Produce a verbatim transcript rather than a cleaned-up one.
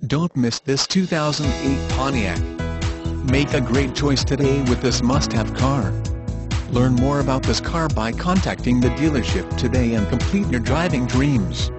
Don't miss this two thousand eight Pontiac. Make a great choice today with this must-have car. Learn more about this car by contacting the dealership today and complete your driving dreams.